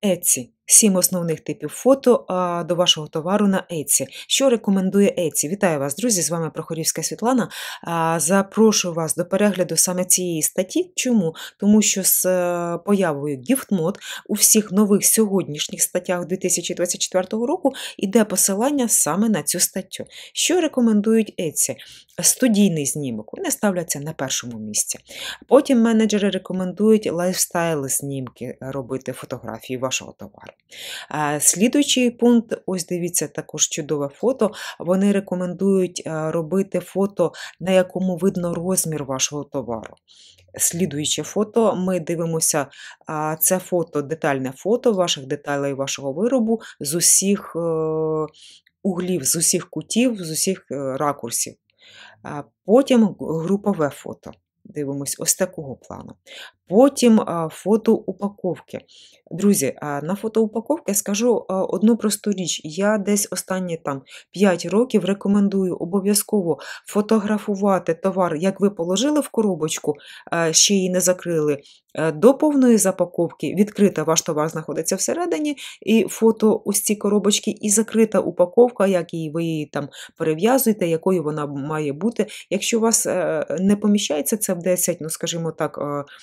Etsy. 7 основних типів фото до вашого товару на Etsy. Що рекомендує Etsy? Вітаю вас, друзі! З вами Прохорівська Світлана. Запрошую вас до перегляду саме цієї статті. Чому? Тому що з появою GiftMod у всіх нових сьогоднішніх статтях 2024 року йде посилання саме на цю статтю. Що рекомендують Etsy? Студійний знімок. Вони ставляться на першому місці. Потім менеджери рекомендують лайфстайл знімки, робити фотографії вашого товару. Слідуючий пункт, ось дивіться, також чудове фото, вони рекомендують робити фото, на якому видно розмір вашого товару. Слідуюче фото, ми дивимося, це фото, детальне фото ваших деталей вашого виробу з усіх углів, з усіх кутів, з усіх ракурсів. Потім групове фото. Дивимось ось такого плану. Потім фото упаковки. Друзі, на фото упаковки скажу одну просту річ. Я десь останні 5 років рекомендую обов'язково фотографувати товар, як ви положили в коробочку, ще її не закрили, до повної запаковки. Відкрита ваш товар знаходиться всередині, і фото ось ці коробочки, і закрита упаковка, як ви її перев'язуєте, якою вона має бути. Якщо у вас не поміщається це в 10, скажімо так,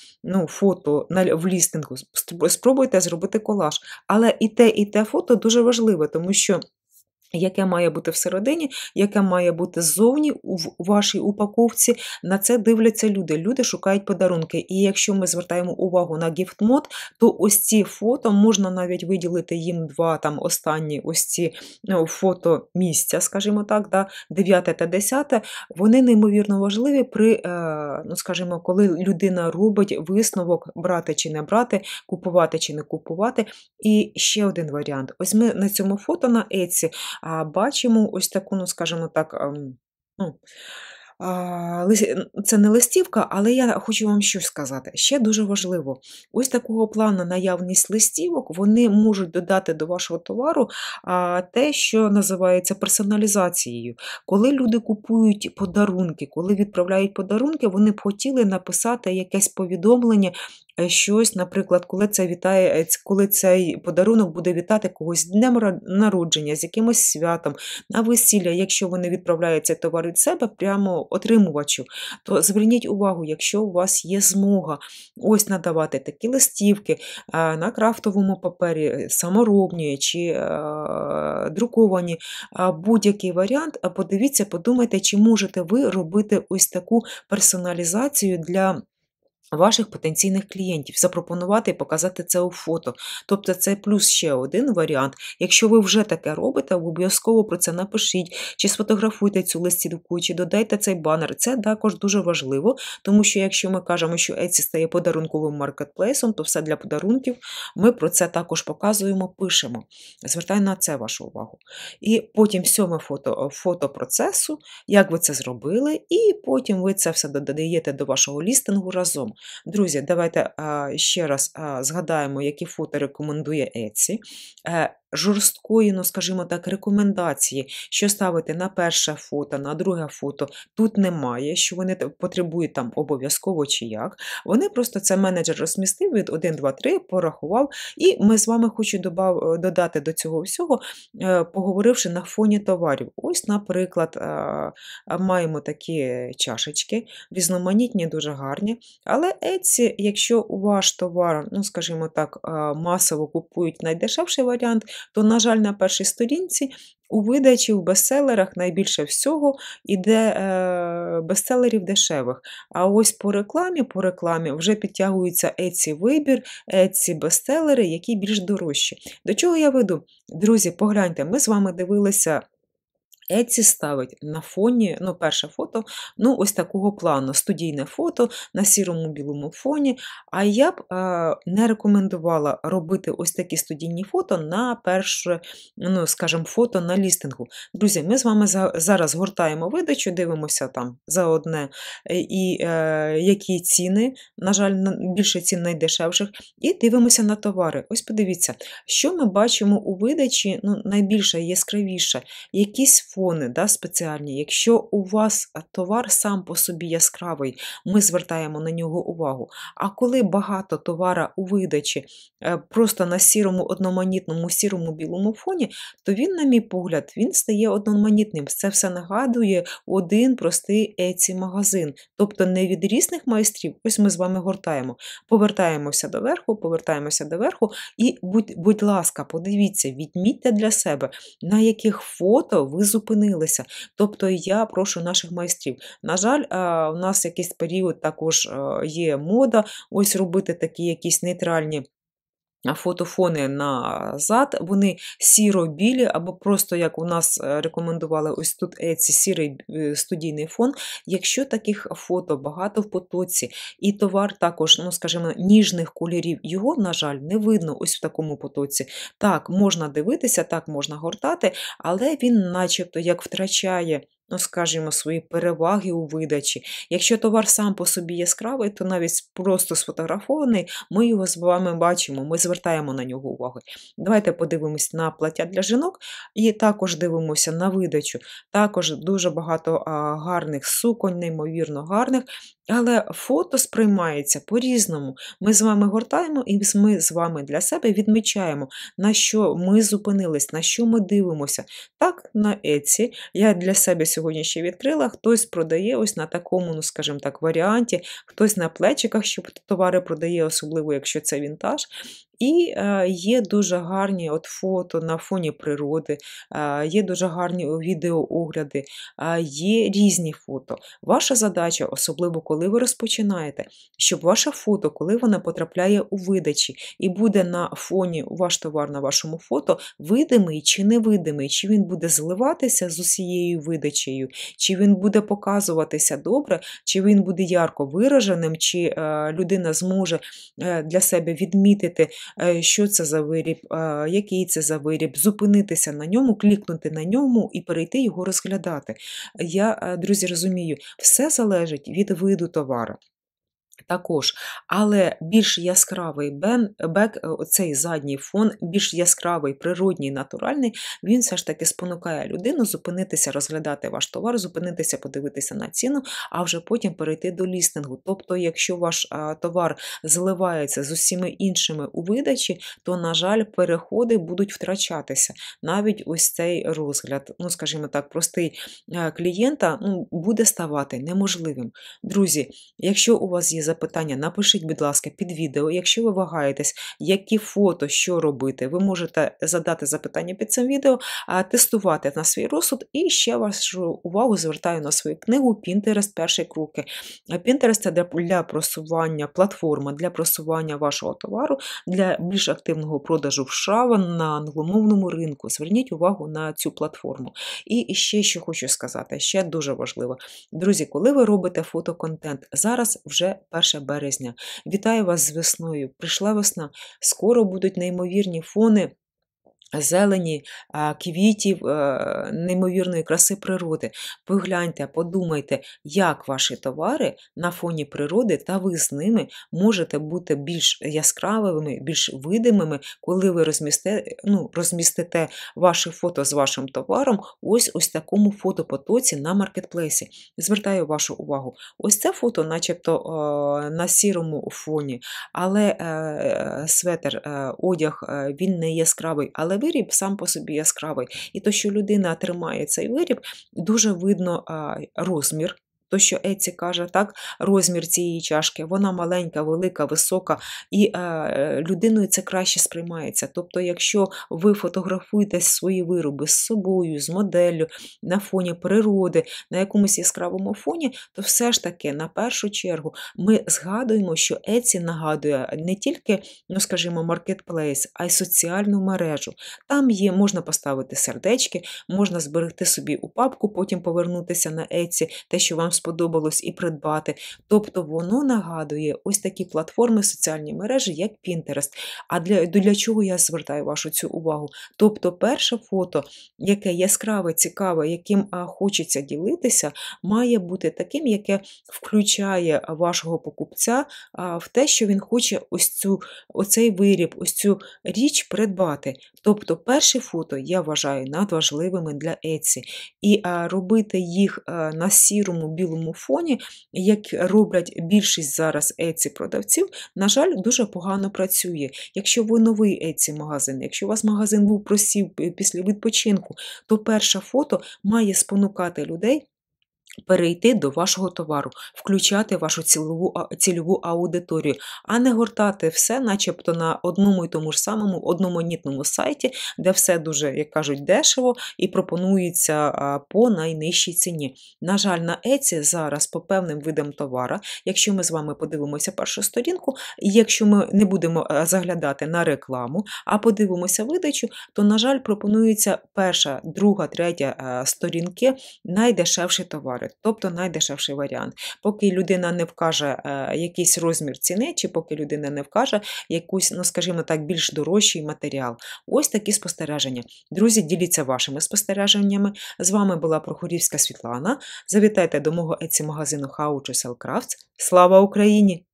фото в лістингу, спробуйте зробити колаж. Але і те фото дуже важливе, тому що яке має бути всередині, яке має бути ззовні у вашій упаковці, на це дивляться люди. Люди шукають подарунки. І якщо ми звертаємо увагу на GiftMod, то ось ці фото, можна навіть виділити їм 2 останні ось ці фото місця, скажімо так, 9 та 10, вони неймовірно важливі при, скажімо, коли людина робить висновок, брати чи не брати, купувати чи не купувати. І ще один варіант. Ось ми на цьому фото на Etsy бачимо ось таку, скажімо так, це не листівка, але я хочу вам щось сказати. Ще дуже важливо, ось такого плану наявність листівок, вони можуть додати до вашого товару те, що називається персоналізацією. Коли люди купують подарунки, коли відправляють подарунки, вони б хотіли написати якесь повідомлення, щось, наприклад, коли цей подарунок буде вітати когось з днем народження, з якимось святом, на весілля, якщо вони відправляють цей товар від себе прямо отримувачу, то зверніть увагу, якщо у вас є змога ось надавати такі листівки на крафтовому папері, саморобні чи друковані, будь-який варіант, подивіться, подумайте, чи можете ви робити ось таку персоналізацію для ваших потенційних клієнтів, запропонувати і показати це у фото. Тобто це плюс ще один варіант. Якщо ви вже таке робите, обов'язково про це напишіть, чи сфотографуйте цю листівку, чи додайте цей банер. Це також дуже важливо, тому що якщо ми кажемо, що Etsy стає подарунковим маркетплейсом, то все для подарунків, ми про це також показуємо, пишемо. Звертаю на це вашу увагу. І потім 7 фото процесу, як ви це зробили, і потім ви це все додаєте до вашого лістингу разом. Друзі, давайте ще раз згадаємо, які фото рекомендує Etsy. Жорсткої, скажімо так, рекомендації, що ставити на перше фото, на друге фото, тут немає, що вони потребують обов'язково чи як. Вони просто це менеджер розмістив від 1, 2, 3, порахував, і ми з вами хочу додати до цього всього, поговоривши на фоні товарів. Ось, наприклад, маємо такі чашечки, різноманітні, дуже гарні, але Etsy, якщо ваш товар, скажімо так, масово купують найдешевший варіант, то, на жаль, на першій сторінці у видачі, в бестселерах найбільше всього йде бестселерів дешевих. А ось по рекламі вже підтягується Etsy вибір, Etsy бестселери, які більш дорожчі. До чого я веду? Друзі, погляньте, ми з вами дивилися, Etsy ставить на фоні, перше фото, ось такого плану, студійне фото на сірому білому фоні, а я б не рекомендувала робити ось такі студійні фото на перше, скажімо, фото на лістингу. Друзі, ми з вами зараз гортаємо видачу, дивимося за одне, і які ціни, на жаль, більше цін найдешевших, і дивимося на товари. Ось подивіться, що ми бачимо у видачі, найбільше, яскравіше, якісь фони, да, спеціальні. Якщо у вас товар сам по собі яскравий, ми звертаємо на нього увагу. А коли багато товара у видачі просто на сірому, одноманітному, сірому білому фоні, то він, на мій погляд, він стає одноманітним. Це все нагадує один простий Etsy-магазин. Тобто не від різних майстрів, ось ми з вами гортаємо. Повертаємося до верху і, будь ласка, подивіться, відмітьте для себе, на яких фото ви зупинилися. Тобто я прошу наших майстрів. На жаль, у нас якийсь період також є мода ось робити такі якісь нейтральні фотофони назад, вони сіро-білі, або просто, як у нас рекомендували ось тут Etsy, сірий студійний фон. Якщо таких фото багато в потоці, і товар також, ну, скажімо, ніжних кольорів, його, на жаль, не видно ось в такому потоці. Так, можна дивитися, так, можна гортати, але він начебто як втрачає, ну, скажімо, свої переваги у видачі. Якщо товар сам по собі яскравий, то навіть просто сфотографований, ми його з вами бачимо, ми звертаємо на нього увагу. Давайте подивимось на плаття для жінок і також дивимося на видачу. Також дуже багато гарних суконь, неймовірно гарних, але фото сприймається по-різному. Ми з вами гортаємо і ми з вами для себе відмічаємо, на що ми зупинились, на що ми дивимося. Так, на Etsy я для себе сьогодні ще відкрила, хтось продає ось на такому, ну, скажімо так, варіанті, хтось на плечиках, що товари продає, особливо, якщо це вінтаж. І є дуже гарні фото на фоні природи, є дуже гарні відеоогляди, є різні фото. Ваша задача, особливо коли ви розпочинаєте, щоб ваше фото, коли воно потрапляє у видачі і буде на фоні ваш товар на вашому фото, видимий чи невидимий, чи він буде зливатися з усією видачею, чи він буде показуватися добре, чи він буде ярко вираженим, чи людина зможе для себе відмітити, що це за виріб, який це за виріб, зупинитися на ньому, клікнути на ньому і перейти його розглядати. Я, друзі, розумію, все залежить від виду товару. Також, але більш яскравий бек, оцей задній фон, більш яскравий, природній, натуральний, він все ж таки спонукає людину зупинитися, розглядати ваш товар, зупинитися, подивитися на ціну, а вже потім перейти до лістингу. Тобто, якщо ваш товар зливається з усіма іншими у видачі, то, на жаль, переходи будуть втрачатися. Навіть ось цей розгляд, ну, скажімо так, простий клієнта, буде ставати неможливим. Друзі, якщо у вас є запитання, напишіть, будь ласка, під відео. Якщо ви вагаєтесь, які фото, що робити, ви можете задати запитання під цим відео, тестувати на свій розсуд. І ще вашу увагу звертаю на свою книгу Pinterest «Перші кроки». Pinterest – це для просування, платформа для просування вашого товару, для більш активного продажу в США на англомовному ринку. Зверніть увагу на цю платформу. І ще що хочу сказати, ще дуже важливо. Друзі, коли ви робите фотоконтент, зараз вже 1 березня. Вітаю вас з весною. Прийшла весна. Скоро будуть неймовірні фони зелені, квітів, неймовірної краси природи. Погляньте, подумайте, як ваші товари на фоні природи, та ви з ними можете бути більш яскравими, більш видимими, коли ви розмістите ваші фото з вашим товаром ось такому фотопотоці на маркетплейсі. Звертаю вашу увагу. Ось це фото начебто на сірому фоні, але светр, одяг, він не яскравий, але виріб сам по собі яскравий. І то, що людина тримає цей виріб, дуже видно розмір. То, що Etsy каже, так, розмір цієї чашки, вона маленька, велика, висока, і людиною це краще сприймається. Тобто, якщо ви фотографуєте свої вироби з собою, з моделлю, на фоні природи, на якомусь яскравому фоні, то все ж таки, на першу чергу, ми згадуємо, що Etsy нагадує не тільки, скажімо, маркетплейс, а й соціальну мережу. Там можна поставити сердечки, можна зберегти собі у папку, потім повернутися на Etsy, те, що вам сподобалось і придбати. Тобто воно нагадує ось такі платформи, соціальні мережі, як Pinterest. А для чого я звертаю вашу цю увагу? Тобто перше фото, яке яскраве, цікаве, яким хочеться ділитися, має бути таким, яке включає вашого покупця в те, що він хоче оцей виріб, ось цю річ придбати. Тобто перші фото я вважаю надважливими для Etsy. І робити їх на сірому білому фоні, як роблять більшість зараз Etsy-продавців, на жаль, дуже погано працює. Якщо ви новий Etsy-магазин, якщо у вас магазин був просів після відпочинку, то перше фото має спонукати людей перейти до вашого товару, включати вашу цільову аудиторію, а не гортати все начебто на одному і тому ж самому одноманітному сайті, де все дуже, як кажуть, дешево і пропонується по найнижчій ціні. На жаль, на Etsy зараз по певним видам товара, якщо ми з вами подивимося першу сторінку, і якщо ми не будемо заглядати на рекламу, а подивимося видачу, то, на жаль, пропонується перша, друга, третя сторінки найдешевші товари. Тобто найдешевший варіант. Поки людина не вкаже якийсь розмір ціни, чи поки людина не вкаже якусь, ну скажімо так, більш дорожчий матеріал. Ось такі спостереження. Друзі, діліться вашими спостереженнями. З вами була Прохорівська Світлана. Завітайте до мого Etsy-магазину How to Sell Crafts. Слава Україні!